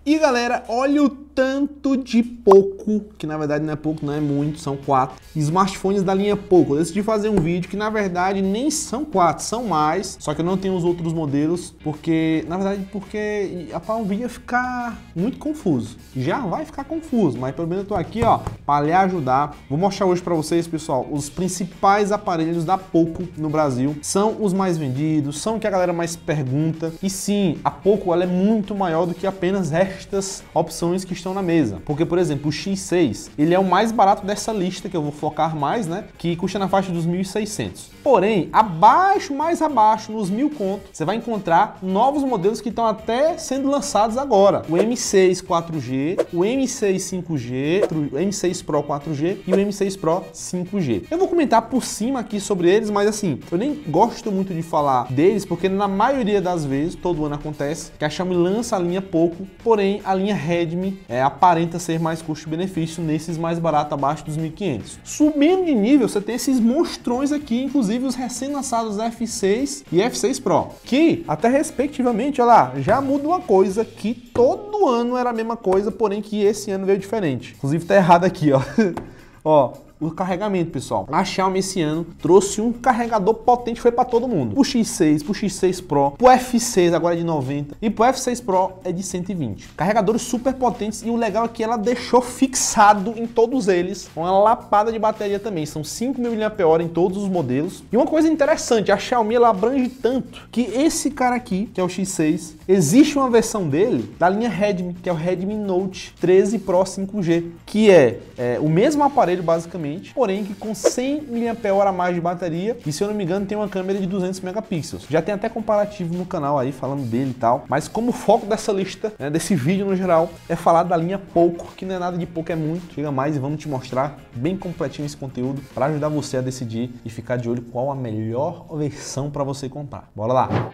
E galera, olha o tanto de Poco, que na verdade não é pouco, não é muito, são 4 smartphones da linha Poco. Eu decidi fazer um vídeo que na verdade nem são 4, são mais, só que eu não tenho os outros modelos, porque o vídeo ia ficar muito confuso. Já vai ficar confuso, mas pelo menos eu tô aqui, ó, para lhe ajudar. Vou mostrar hoje para vocês, pessoal, os principais aparelhos da Poco no Brasil. São os mais vendidos, são o que a galera mais pergunta. E sim, a Poco ela é muito maior do que apenas estas opções que estão na mesa. Porque, por exemplo, o X6, ele é o mais barato dessa lista, que eu vou focar mais, né? Que custa na faixa dos 1.600. Porém, mais abaixo, nos 1.000 conto, você vai encontrar novos modelos que estão até sendo lançados agora. O M6 4G, o M6 5G, o M6 Pro 4G e o M6 Pro 5G. Eu vou comentar por cima aqui sobre eles, mas assim, eu nem gosto muito de falar deles, porque na maioria das vezes, todo ano acontece, que a Xiaomi lança a linha Poco, porém a linha Redmi aparenta ser mais custo-benefício nesses mais baratos, abaixo dos 1.500. Subindo de nível, você tem esses monstrões aqui, inclusive os recém-lançados F6 e F6 Pro, que até respectivamente, olha lá, já muda uma coisa que todo ano era a mesma coisa, porém que esse ano veio diferente. Inclusive tá errado aqui, ó. Ó, o carregamento, pessoal. A Xiaomi esse ano trouxe um carregador potente, foi para todo mundo. Pro X6, pro X6 Pro, pro F6 agora é de 90 e pro F6 Pro é de 120. Carregadores super potentes e o legal é que ela deixou fixado em todos eles uma lapada de bateria também. São 5.000 mAh em todos os modelos. E uma coisa interessante, a Xiaomi ela abrange tanto que esse cara aqui, que é o X6, existe uma versão dele da linha Redmi, que é o Redmi Note 13 Pro 5G, que é o mesmo aparelho basicamente, porém que com 100 mAh a mais de bateria e, se eu não me engano, tem uma câmera de 200 megapixels. Já tem até comparativo no canal aí falando dele e tal, mas como o foco dessa lista, né, desse vídeo no geral, é falar da linha Poco, que não é nada de pouco, é muito. Chega mais e vamos te mostrar bem completinho esse conteúdo para ajudar você a decidir e ficar de olho qual a melhor versão para você comprar. Bora lá!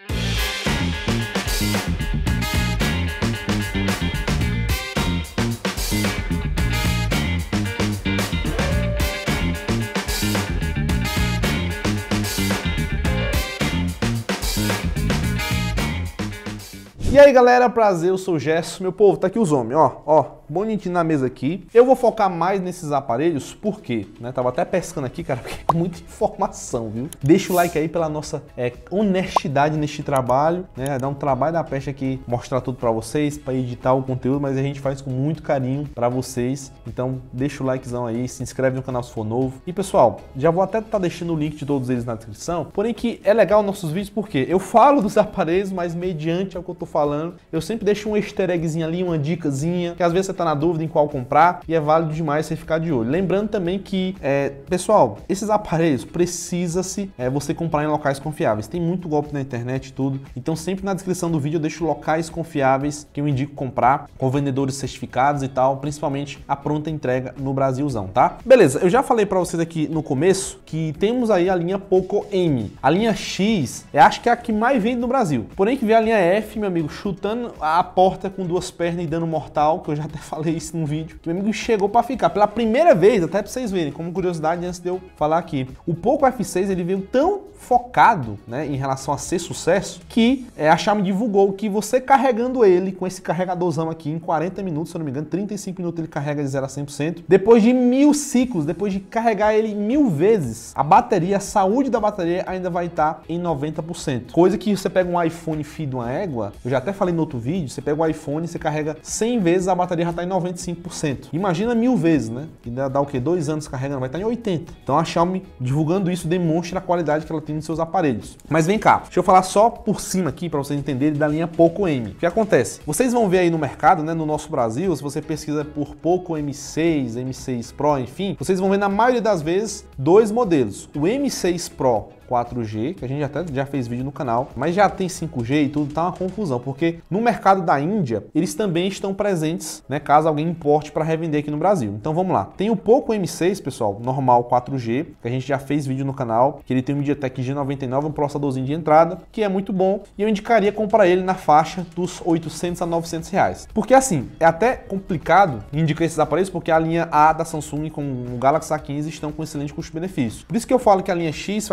E aí galera, prazer, eu sou o Gerson, meu povo, tá aqui os homens, ó, bonitinho na mesa aqui. Eu vou focar mais nesses aparelhos, porque, né, tava até pescando aqui, cara, porque é muita informação, viu? Deixa o like aí pela nossa honestidade neste trabalho, né, dá um trabalho da peste aqui, mostrar tudo pra vocês, pra editar o conteúdo, mas a gente faz com muito carinho pra vocês, então deixa o likezão aí, se inscreve no canal se for novo. E pessoal, já vou até estar deixando o link de todos eles na descrição, porém que é legal nossos vídeos, porque eu falo dos aparelhos, mas mediante ao que eu tô falando, eu sempre deixo um easter eggzinho ali, uma dicasinha, que às vezes você tá na dúvida em qual comprar e é válido demais você ficar de olho. Lembrando também que, pessoal, esses aparelhos precisa-se você comprar em locais confiáveis. Tem muito golpe na internet e tudo, então sempre na descrição do vídeo eu deixo locais confiáveis que eu indico comprar, com vendedores certificados e tal, principalmente a pronta entrega no Brasilzão, tá? Beleza, eu já falei pra vocês aqui no começo que temos aí a linha Poco M. A linha X, acho que é a que mais vende no Brasil. Porém que vem a linha F, meu amigo, chutando a porta com duas pernas e dando mortal, que eu já até falei isso num vídeo, que meu amigo chegou para ficar. Pela primeira vez, até para vocês verem, como curiosidade antes de eu falar aqui, o Poco F6 ele veio tão focado, né, em relação a ser sucesso, que a Xiaomi divulgou que você carregando ele com esse carregadorzão aqui em 40 minutos, se eu não me engano, 35 minutos ele carrega de 0 a 100%, depois de 1.000 ciclos, depois de carregar ele 1.000 vezes, a bateria, a saúde da bateria ainda vai estar em 90%. Coisa que você pega um iPhone filho de uma égua, eu já até falei no outro vídeo, você pega o iPhone, você carrega 100 vezes, a bateria já está em 95%. Imagina 1.000 vezes, né? E dá o quê? 2 anos carregando, vai estar em 80%. Então a Xiaomi divulgando isso demonstra a qualidade que ela tem nos seus aparelhos. Mas vem cá, deixa eu falar só por cima aqui para vocês entenderem da linha Poco M. O que acontece? Vocês vão ver aí no mercado, né, no nosso Brasil, se você pesquisa por Poco M6, M6 Pro, enfim, vocês vão ver na maioria das vezes dois modelos. O M6 Pro 4G, que a gente até já fez vídeo no canal, mas já tem 5G e tudo, tá uma confusão, porque no mercado da Índia, eles também estão presentes, né, caso alguém importe para revender aqui no Brasil. Então vamos lá. Tem o Poco M6, pessoal, normal 4G, que a gente já fez vídeo no canal, que ele tem um MediaTek G99, um processadorzinho de entrada, que é muito bom, e eu indicaria comprar ele na faixa dos 800 a 900 reais. Porque assim, é até complicado indicar esses aparelhos, porque a linha A da Samsung com o Galaxy A15 estão com excelente custo-benefício. Por isso que eu falo que a linha X faz mais sucesso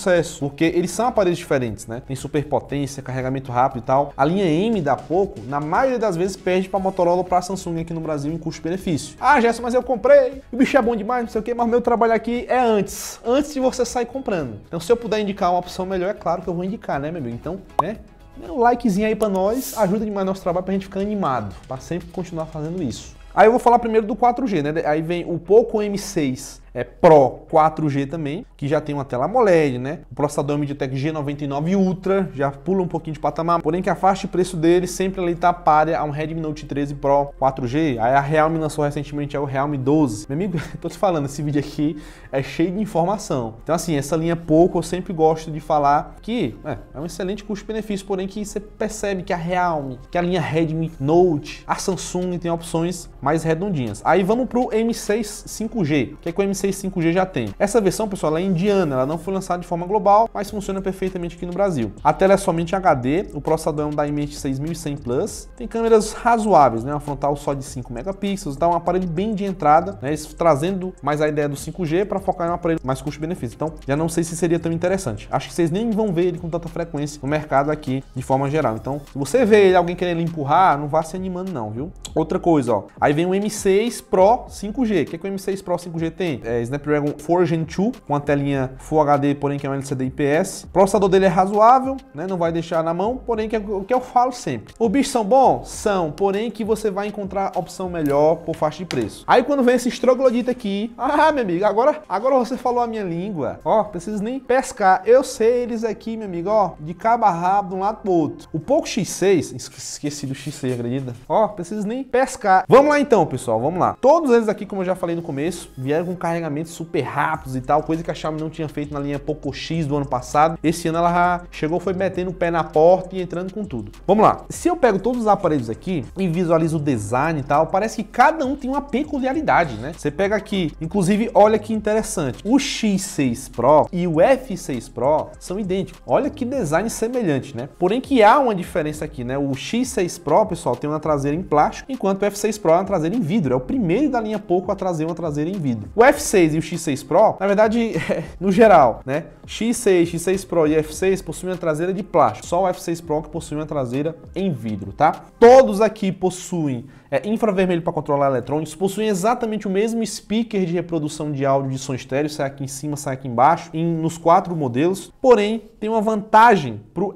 sucesso, porque eles são aparelhos diferentes, né? Tem superpotência, carregamento rápido e tal. A linha M da Poco, na maioria das vezes, perde para Motorola ou para Samsung aqui no Brasil em custo-benefício. Ah, Gerson, mas eu comprei, o bicho é bom demais, não sei o que, mas o meu trabalho aqui é antes de você sair comprando. Então, se eu puder indicar uma opção melhor, é claro que eu vou indicar, né, meu amigo? Então, né? Um likezinho aí pra nós, ajuda demais nosso trabalho pra gente ficar animado, pra sempre continuar fazendo isso. Aí eu vou falar primeiro do 4G, né? Aí vem o Poco M6 Pro 4G também, que já tem uma tela AMOLED, né? O processador MediaTek G99 Ultra, já pula um pouquinho de patamar, porém que a faixa de preço dele sempre ali tá párea a um Redmi Note 13 Pro 4G. Aí a Realme lançou recentemente o Realme 12. Meu amigo, tô te falando, esse vídeo aqui é cheio de informação. Então assim, essa linha Poco eu sempre gosto de falar que é um excelente custo-benefício, porém que você percebe que a Realme, que a linha Redmi Note, a Samsung tem opções mais redondinhas. Aí vamos pro M6 5G, que é com o M6 5G já tem. Essa versão, pessoal, ela é indiana, ela não foi lançada de forma global, mas funciona perfeitamente aqui no Brasil. A tela é somente HD, o processador é um Dimensity 6100 Plus, tem câmeras razoáveis, né? Uma frontal só de 5 megapixels, tá um aparelho bem de entrada, né? Isso trazendo mais a ideia do 5G para focar em um aparelho mais custo-benefício. Então, já não sei se seria tão interessante. Acho que vocês nem vão ver ele com tanta frequência no mercado aqui, de forma geral. Então, se você vê ele, alguém querendo empurrar, não vá se animando não, viu? Outra coisa, ó. Aí vem o M6 Pro 5G. O que é que o M6 Pro 5G tem? Snapdragon 4 Gen 2, com a telinha Full HD, porém que é um LCD IPS. O processador dele é razoável, né? Não vai deixar na mão, porém que é o que eu falo sempre. Os bichos são bons? São, porém que você vai encontrar opção melhor por faixa de preço. Aí quando vem esse troglodita aqui, meu amigo, agora você falou a minha língua. Ó, preciso nem pescar. Eu sei eles aqui, meu amigo, ó, de cabo a rabo, de um lado pro outro. O Poco X6, esqueci do X6, acredita? Ó, preciso nem pescar. Vamos lá então, pessoal, vamos lá. Todos eles aqui, como eu já falei no começo, vieram com carregamentos super rápidos e tal, coisa que a Xiaomi não tinha feito na linha Poco X do ano passado. Esse ano ela já chegou, foi metendo o pé na porta e entrando com tudo. Vamos lá. Se eu pego todos os aparelhos aqui e visualizo o design e tal, parece que cada um tem uma peculiaridade, né? Você pega aqui, inclusive, olha que interessante. O X6 Pro e o F6 Pro são idênticos. Olha que design semelhante, né? Porém que há uma diferença aqui, né? O X6 Pro, pessoal, tem uma traseira em plástico, enquanto o F6 Pro é uma traseira em vidro. É o primeiro da linha Poco a trazer uma traseira em vidro. O F6 e o X6 Pro, na verdade, no geral, né? X6, X6 Pro e F6 possuem uma traseira de plástico. Só o F6 Pro que possui uma traseira em vidro, tá? Todos aqui possuem infravermelho para controlar eletrônicos, possuem exatamente o mesmo speaker de reprodução de áudio de som estéreo, sai aqui em cima, sai aqui embaixo, nos 4 modelos. Porém, tem uma vantagem pro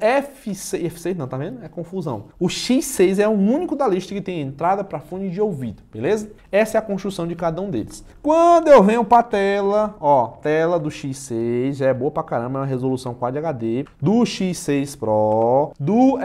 F6 não, tá vendo? É confusão. O X6 é o único da lista que tem entrada para fone de ouvido, beleza? Essa é a construção de cada um deles. Quando eu venho para a tela, ó, tela do X6, já é boa pra caramba, é uma resolução Quad HD, do X6 Pro, do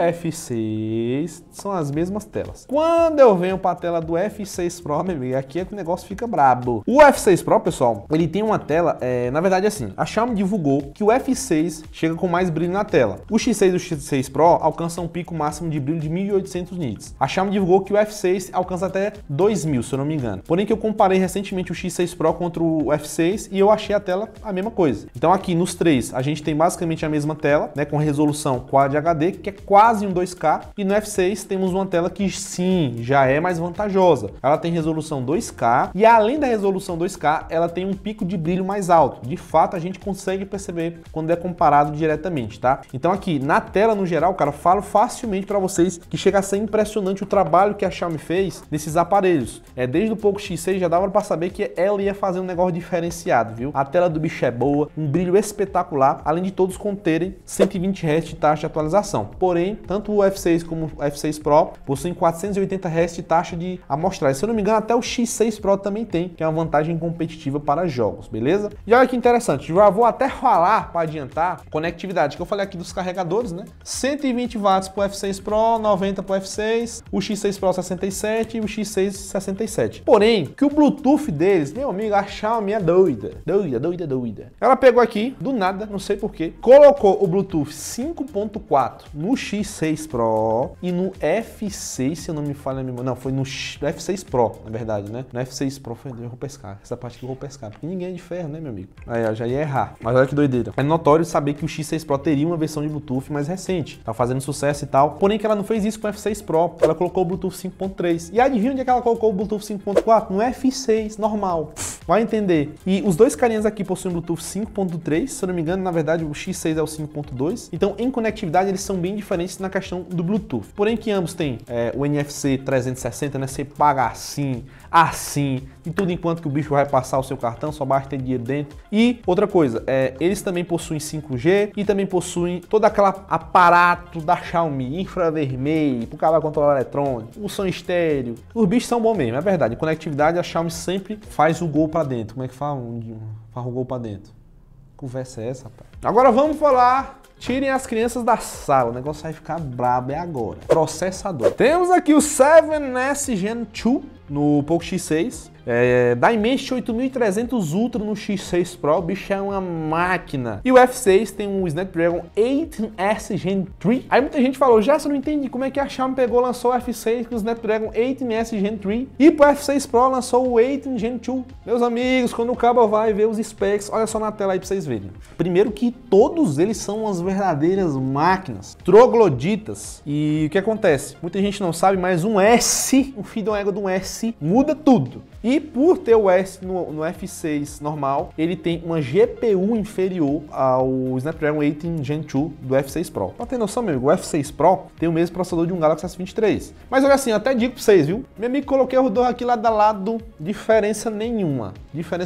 F6, são as mesmas telas. Quando eu venho para a tela do F6 Pro, meu amigo, aqui é que o negócio fica brabo. O F6 Pro, pessoal, ele tem uma tela, na verdade assim, a Xiaomi divulgou que o F6 chega com mais brilho na tela. O X6 e o X6 Pro alcançam um pico máximo de brilho de 1800 nits. A Xiaomi divulgou que o F6 alcança até 2000, se eu não me engano. Porém que eu comparei recentemente o X6 Pro contra o F6 e eu achei a tela a mesma coisa. Então aqui nos três, a gente tem basicamente a mesma tela, né, com resolução Quad HD, que é quase um 2K, e no F6 temos uma tela que sim, já é mais vantajosa. Ela tem resolução 2K e além da resolução 2K, ela tem um pico de brilho mais alto. De fato, a gente consegue perceber quando é comparado diretamente, tá? Então aqui, na tela no geral, cara, falo facilmente para vocês que chega a ser impressionante o trabalho que a Xiaomi fez nesses aparelhos. Desde o Poco X6 já dava para saber que ela ia fazer um negócio diferenciado, viu? A tela do bicho é boa, um brilho espetacular, além de todos conterem 120 Hz de taxa de atualização. Porém, tanto o F6 como o F6 Pro possuem 480 Hz de taxa de amostragem. Se eu não me engano, até o X6 Pro também tem, que é uma vantagem competitiva para jogos, beleza? E olha que interessante, já vou até falar para adiantar conectividade, que eu falei aqui dos carregadores, né? 120 watts para o F6 Pro, 90 para o F6, o X6 Pro 67 e o X6 67. Porém, que o Bluetooth deles, meu amigo, a Xiaomi é doida. Ela pegou aqui, do nada, não sei porquê, colocou o Bluetooth 5.4 no X6 Pro e no F6, se eu não me falha a memória, não, foi no F6 Pro, na verdade, né? No F6 Pro foi, eu vou pescar, essa parte que eu vou pescar, porque ninguém é de ferro, né, meu amigo? Aí, ó, já ia errar, mas olha que doideira. É notório saber que o X6 Pro teria uma versão de Bluetooth mais recente, tá fazendo sucesso e tal, porém que ela não fez isso com o F6 Pro, ela colocou o Bluetooth 5.3. E adivinha onde é que ela colocou o Bluetooth 5.4? No F6 normal. vai entender. E os dois carinhas aqui possuem Bluetooth 5.3, se eu não me engano, na verdade o X6 é o 5.2. Então, em conectividade, eles são bem diferentes na questão do Bluetooth. Porém, que ambos têm o NFC 360, né? Você paga assim, e tudo enquanto que o bicho vai passar o seu cartão, só basta ter dinheiro dentro. E outra coisa, eles também possuem 5G e também possuem todo aquele aparato da Xiaomi, infravermelho, pro cara controlar eletrônico, o som estéreo. Os bichos são bons mesmo, é verdade. Em conectividade, a Xiaomi sempre faz o gol pra dentro. Como é que fala? Faz o gol pra dentro. Que conversa é essa, rapaz? Agora vamos falar. Tirem as crianças da sala, o negócio vai ficar brabo agora. Processador. Temos aqui o 7S Gen 2 no Poco X6. Dimensity 8300 Ultra no X6 Pro, o bicho é uma máquina. E o F6 tem um Snapdragon 8S Gen 3. Aí muita gente falou, já, você não entende como é que a Xiaomi lançou o F6 com o Snapdragon 8S Gen 3 e pro F6 Pro lançou o 8 Gen 2. Meus amigos, quando o cabo vai ver os specs, olha só na tela aí pra vocês verem. Primeiro que todos eles são umas verdadeiras máquinas, trogloditas. E o que acontece? Muita gente não sabe, mas um S, o fio da égua de um S, muda tudo. E por ter o S no F6 normal, ele tem uma GPU inferior ao Snapdragon 8 Gen 2 do F6 Pro. Pra ter noção, meu amigo, o F6 Pro tem o mesmo processador de um Galaxy S23. Mas olha assim, eu até digo pra vocês, viu? Meu amigo, coloquei os dois aqui lado a lado, diferença nenhuma,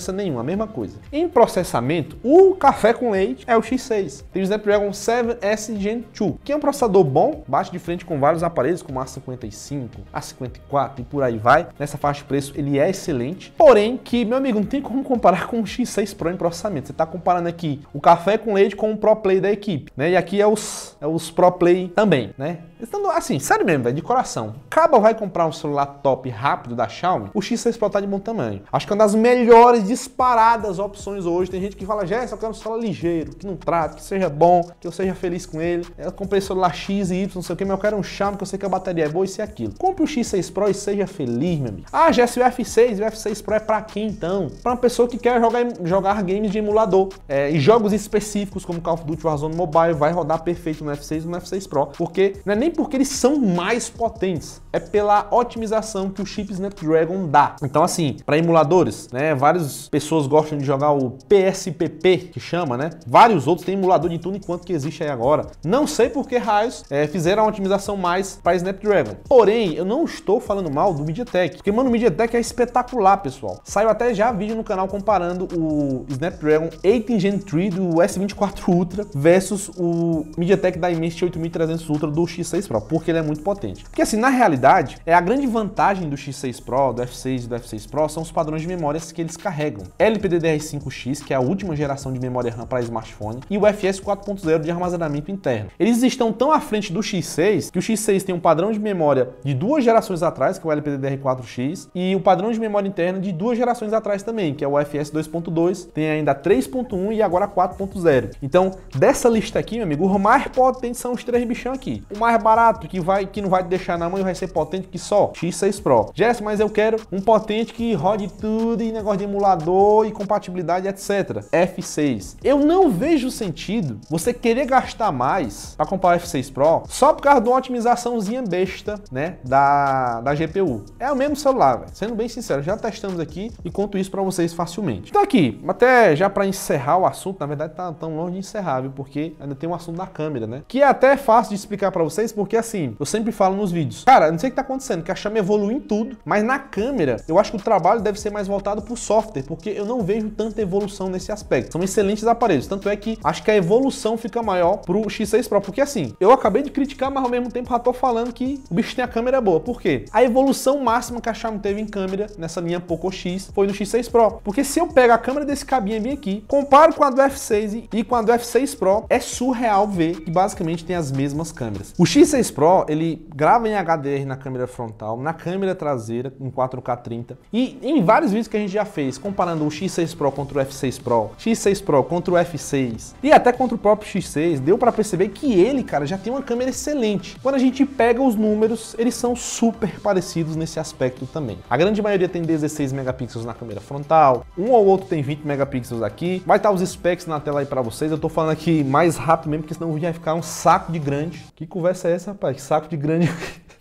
a mesma coisa. Em processamento, o café com leite é o X6. Tem o Snapdragon 7S Gen 2, que é um processador bom, bate de frente com vários aparelhos, como a A55, A54 e por aí vai. Nessa faixa de preço, ele é excelente, porém que, meu amigo, não tem como comparar com o X6 Pro em processamento. Você está comparando aqui o café com leite com o Pro Play da equipe, né? E aqui é os Pro Play também, né? Estando assim, sério mesmo, velho, de coração. Cabo vai comprar um celular top rápido da Xiaomi, o X6 Pro tá de bom tamanho. Acho que é uma das melhores disparadas opções hoje. Tem gente que fala, Jéssica, eu quero um celular ligeiro, que não trate, que seja bom, que eu seja feliz com ele. Eu comprei celular X e Y, não sei o que, mas eu quero um Xiaomi que eu sei que a bateria é boa, isso e aquilo. Compre o X6 Pro e seja feliz, meu amigo. Ah, Jéssica, o F6 Pro é pra quem então? Pra uma pessoa que quer jogar games de emulador. E jogos específicos como Call of Duty Warzone Mobile vai rodar perfeito no F6 e no F6 Pro, porque não é nem porque eles são mais potentes, é pela otimização que o chip Snapdragon dá. Então assim, para emuladores, né, várias pessoas gostam de jogar o PSPP, que chama, né? Vários outros têm emulador de tudo enquanto que existe aí agora. Não sei por que raios fizeram a otimização mais para Snapdragon. Porém, eu não estou falando mal do MediaTek, porque, mano, o MediaTek é espetacular, pessoal. Saiu até já vídeo no canal comparando o Snapdragon 8 Gen 3 do S24 Ultra versus o MediaTek Dimensity 8300 Ultra do X6 Pro, porque ele é muito potente. Porque assim, na realidade, a grande vantagem do X6 Pro, do F6 e do F6 Pro são os padrões de memórias que eles carregam. LPDDR5X, que é a última geração de memória RAM para smartphone, e o UFS 4.0 de armazenamento interno. Eles estão tão à frente do X6 que o X6 tem um padrão de memória de 2 gerações atrás, que é o LPDDR4X, e o padrão de memória interna de 2 gerações atrás também, que é o UFS 2.2, tem ainda 3.1 e agora 4.0. Então, dessa lista aqui, meu amigo, o mais potente são os 3 bichão aqui. O mais barato, que não vai te deixar na mão e vai ser potente que só, X6 Pro. Jess, mas eu quero um potente que rode tudo e negócio de emulador e compatibilidade, etc. F6. Eu não vejo sentido você querer gastar mais para comprar o F6 Pro só por causa de uma otimizaçãozinha besta, né, da GPU. É o mesmo celular, velho. Sendo bem sincero, já testamos aqui e conto isso para vocês facilmente. Então aqui, até já para encerrar o assunto, na verdade tá tão longe de encerrar, viu, porque ainda tem um assunto da câmera, né, que é até fácil de explicar para vocês, porque assim, eu sempre falo nos vídeos, cara, não sei o que tá acontecendo, que a Xiaomi evolui em tudo, mas na câmera, eu acho que o trabalho deve ser mais voltado pro software, porque eu não vejo tanta evolução nesse aspecto. São excelentes aparelhos, tanto é que acho que a evolução fica maior pro X6 Pro, porque assim, eu acabei de criticar, mas ao mesmo tempo já tô falando que o bicho tem a câmera boa. Por quê? A evolução máxima que a Xiaomi teve em câmera nessa linha Poco X foi no X6 Pro, porque se eu pego a câmera desse cabinho bem aqui, comparo com a do F6 e com a do F6 Pro, é surreal ver que basicamente tem as mesmas câmeras. O X6 Pro, ele grava em HDR na câmera frontal, na câmera traseira em 4K 30, e em vários vídeos que a gente já fez, comparando o X6 Pro contra o F6 Pro, X6 Pro contra o F6 e até contra o próprio X6, deu para perceber que ele, cara, já tem uma câmera excelente. Quando a gente pega os números, eles são super parecidos nesse aspecto também. A grande maioria tem 16 megapixels na câmera frontal, um ou outro tem 20 megapixels aqui. Vai estar os specs na tela aí para vocês. Eu tô falando aqui mais rápido mesmo, porque senão o vídeo vai ficar um saco de grande. Que conversa é essa, rapaz? Que saco de grande.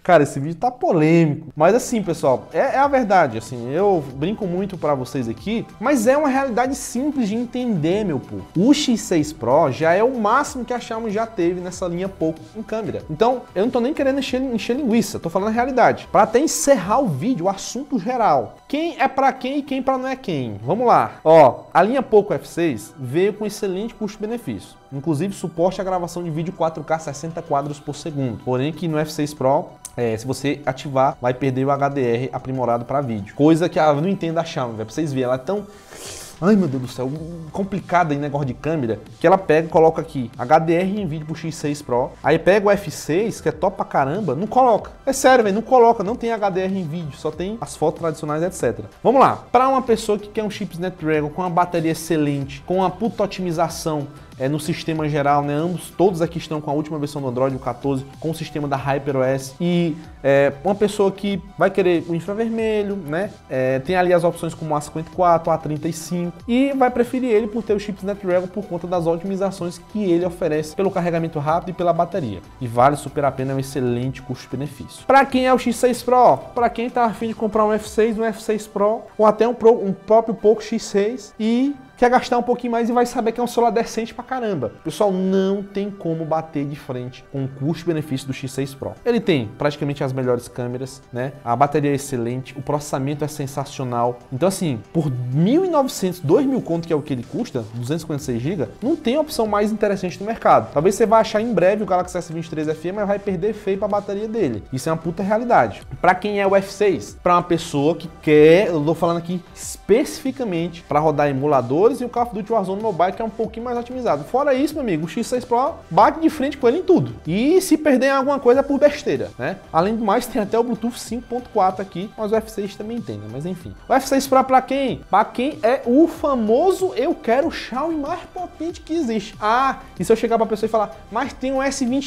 Cara, esse vídeo tá polêmico. Mas assim, pessoal, é a verdade, assim, eu brinco muito pra vocês aqui, mas é uma realidade simples de entender, meu povo. O X6 Pro já é o máximo que a Xiaomi já teve nessa linha Poco em câmera. Então, eu não tô nem querendo encher linguiça, tô falando a realidade. Pra até encerrar o vídeo, o assunto geral. Quem é pra quem e quem pra não é quem? Vamos lá. Ó, a linha Poco F6 veio com excelente custo-benefício. Inclusive, suporte a gravação de vídeo 4K 60 quadros por segundo. Porém, que no F6 Pro, se você ativar, vai perder o HDR aprimorado para vídeo. Coisa que eu não entendo da Xiaomi, pra vocês verem, ela é tão... Ai, meu Deus do céu, complicada em negócio de câmera, que ela pega e coloca aqui HDR em vídeo pro X6 Pro, aí pega o F6, que é top pra caramba, não coloca. É sério, velho, não coloca, não tem HDR em vídeo, só tem as fotos tradicionais, etc. Vamos lá, para uma pessoa que quer um chip Snapdragon com uma bateria excelente, com uma puta otimização, no sistema geral, né? Todos aqui estão com a última versão do Android, o 14, com o sistema da HyperOS. E uma pessoa que vai querer o infravermelho, né? Tem ali as opções como o A54, o A35 e vai preferir ele por ter o chip Snapdragon por conta das otimizações que ele oferece pelo carregamento rápido e pela bateria. E vale super a pena, é um excelente custo-benefício. Para quem é o X6 Pro? Para quem tá a fim de comprar um F6, um F6 Pro ou até um próprio Poco X6 e quer gastar um pouquinho mais e vai saber que é um celular decente pra caramba. Pessoal, não tem como bater de frente com o custo-benefício do X6 Pro. Ele tem praticamente as melhores câmeras, né? A bateria é excelente, o processamento é sensacional. Então assim, por 1.900, 2.000 conto, que é o que ele custa, 256 GB, não tem opção mais interessante no mercado. Talvez você vá achar em breve o Galaxy S23 FE, mas vai perder feio pra bateria dele. Isso é uma puta realidade. Pra quem é o F6? Pra uma pessoa que quer, eu tô falando aqui especificamente para rodar emulador e o Call of Duty Warzone Mobile, que é um pouquinho mais otimizado. Fora isso, meu amigo, o X6 Pro bate de frente com ele em tudo. E se perder em alguma coisa é por besteira, né? Além do mais, tem até o Bluetooth 5.4 aqui, mas o F6 também tem, né? Mas enfim. O F6 Pro pra quem? Pra quem é o famoso eu quero o Xiaomi mais potente que existe. Ah, e se eu chegar pra pessoa e falar, mas tem um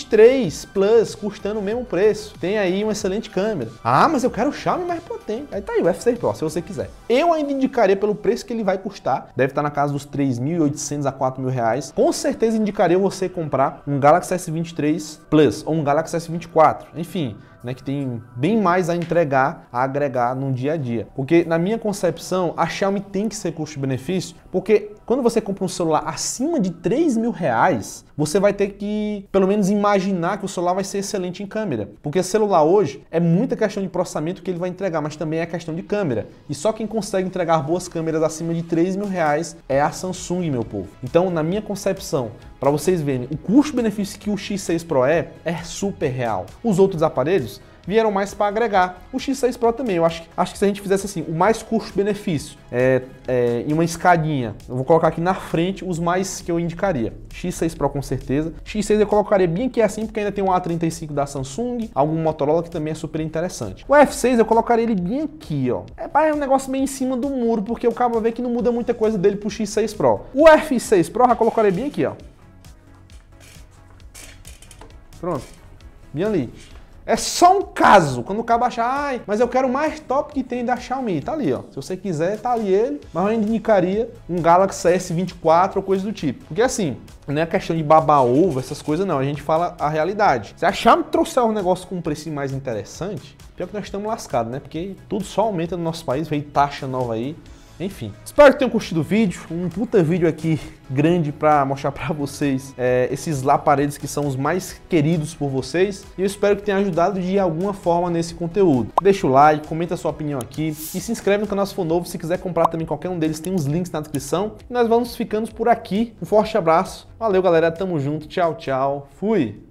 S23 Plus custando o mesmo preço, tem aí uma excelente câmera. Ah, mas eu quero o Xiaomi mais potente. Aí tá aí o F6 Pro, se você quiser. Eu ainda indicaria pelo preço que ele vai custar, deve estar na casa dos 3.800 a 4.000 reais. Com certeza indicaria você comprar um Galaxy S23 Plus ou um Galaxy S24, enfim, né, que tem bem mais a entregar, a agregar no dia a dia. Porque na minha concepção, a Xiaomi tem que ser custo-benefício, porque quando você compra um celular acima de 3.000 reais, você vai ter que, pelo menos, imaginar que o celular vai ser excelente em câmera. Porque celular hoje é muita questão de processamento que ele vai entregar, mas também é questão de câmera. E só quem consegue entregar boas câmeras acima de 3.000 reais é a Samsung, meu povo. Então, na minha concepção, para vocês verem, o custo-benefício que o X6 Pro é super real. Os outros aparelhos vieram mais para agregar. O X6 Pro também, eu acho que se a gente fizesse assim, o mais custo-benefício em uma escadinha, eu vou colocar aqui na frente os mais que eu indicaria. X6 Pro com certeza. X6 eu colocaria bem aqui assim, porque ainda tem um A35 da Samsung, algum Motorola que também é super interessante. O F6 eu colocaria ele bem aqui, ó. É um negócio bem em cima do muro, porque o cabo vai ver que não muda muita coisa dele pro X6 Pro. O F6 Pro eu já colocaria bem aqui, ó. Pronto. Bem ali. É só um caso, quando o cabo achar, ai, mas eu quero o mais top que tem da Xiaomi, tá ali, ó. Se você quiser, tá ali ele, mas eu indicaria um Galaxy S24 ou coisa do tipo. Porque assim, não é questão de babar ovo, essas coisas não, a gente fala a realidade. Se a Xiaomi trouxer um negócio com um preço mais interessante, pior que nós estamos lascados, né? Porque tudo só aumenta no nosso país, veio taxa nova aí. Enfim, espero que tenham curtido o vídeo, um puta vídeo aqui grande para mostrar para vocês esses aparelhos que são os mais queridos por vocês, e eu espero que tenha ajudado de alguma forma nesse conteúdo. Deixa o like, comenta a sua opinião aqui e se inscreve no canal se for novo. Se quiser comprar também qualquer um deles, tem uns links na descrição. E nós vamos ficando por aqui, um forte abraço, valeu galera, tamo junto, tchau, tchau, fui!